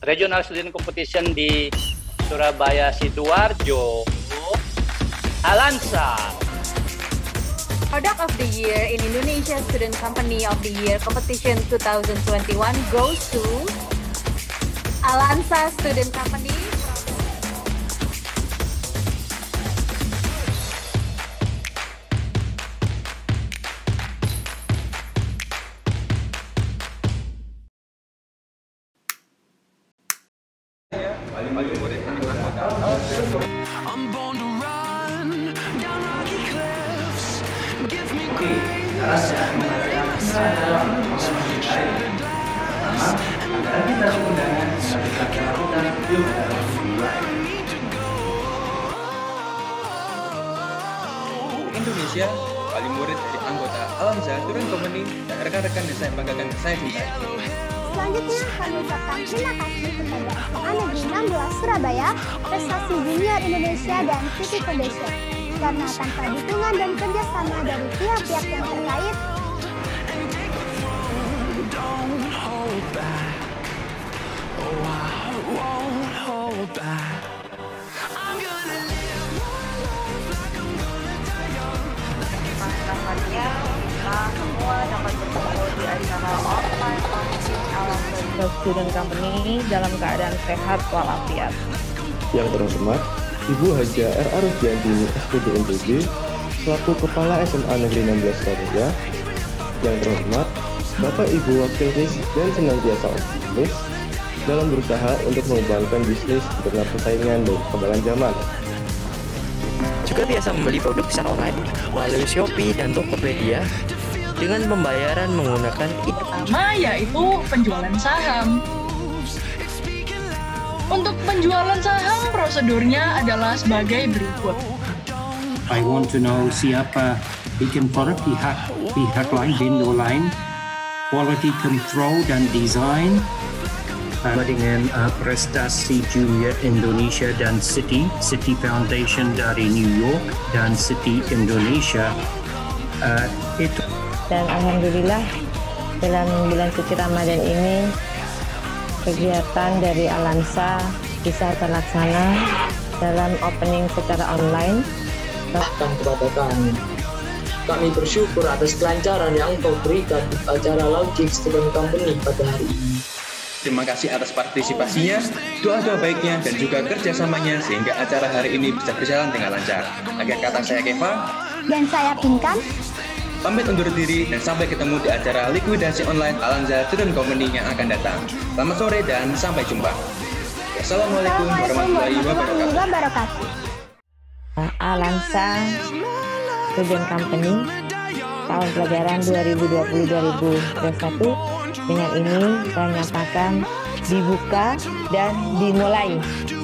Regional Student Competition di Surabaya Sidoarjo, Alansa. Product of the Year in Indonesia Student Company of the Year Competition 2021 goes to Alansa Student Company. I'm born to run down rocky cliffs. Give me grace. Indonesia, wali murid dari anggota Alansa Student Company dan rekan-rekan yang saya banggakan saya cintai. Selanjutnya, kami ucapkan terima kasih kepada SMA Negeri 16 Surabaya, Prestasi Junior Indonesia, dan City Foundation. Karena tanpa dukungan dan kerjasama dari pihak-pihak yang terkait, Don't hold back. Oh, I won't hold back. I'm gonna live my life like I'm gonna die young. Harapannya kita semua dapat bertemu di acara online launching Alansa Student Company dalam keadaan sehat walafiat. Yang terhormat, Ibu Haja R.A. Rusdiantini, SPD NTB, selaku Kepala SMA Negeri 16 Surabaya. Yang terhormat, Bapak Ibu Wakil Presiden senantiasa optimis dalam berusaha untuk mengembangkan bisnis di tengah persaingan dan perkembangan zaman. Juga biasa membeli produk secara online melalui Shopee dan Tokopedia dengan pembayaran menggunakan Pertama yaitu penjualan saham. Untuk penjualan saham prosedurnya adalah sebagai berikut. I want to know siapa bikin produk pihak lain, vendor lain, quality control dan design, dengan Prestasi Junior Indonesia dan City Foundation dari New York dan City Indonesia. Itu. Dan alhamdulillah dalam bulan suci Ramadan ini kegiatan dari Alansa bisa terlaksana dalam opening secara online. Kepada kami. Kami bersyukur atas kelancaran yang Engkau berikan di acara launching Student Company pada hari ini. Terima kasih atas partisipasinya, doa-doa baiknya, dan juga kerjasamanya sehingga acara hari ini bisa berjalan dengan lancar. Akhir kata saya Keva, dan saya Pinkan, pamit undur diri dan sampai ketemu di acara likuidasi online Alansa Student Company yang akan datang. Selamat sore dan sampai jumpa. Assalamualaikum warahmatullahi wabarakatuh. Alansa Student Company tahun pelajaran 2020-2021 dengan ini saya nyatakan dibuka dan dimulai.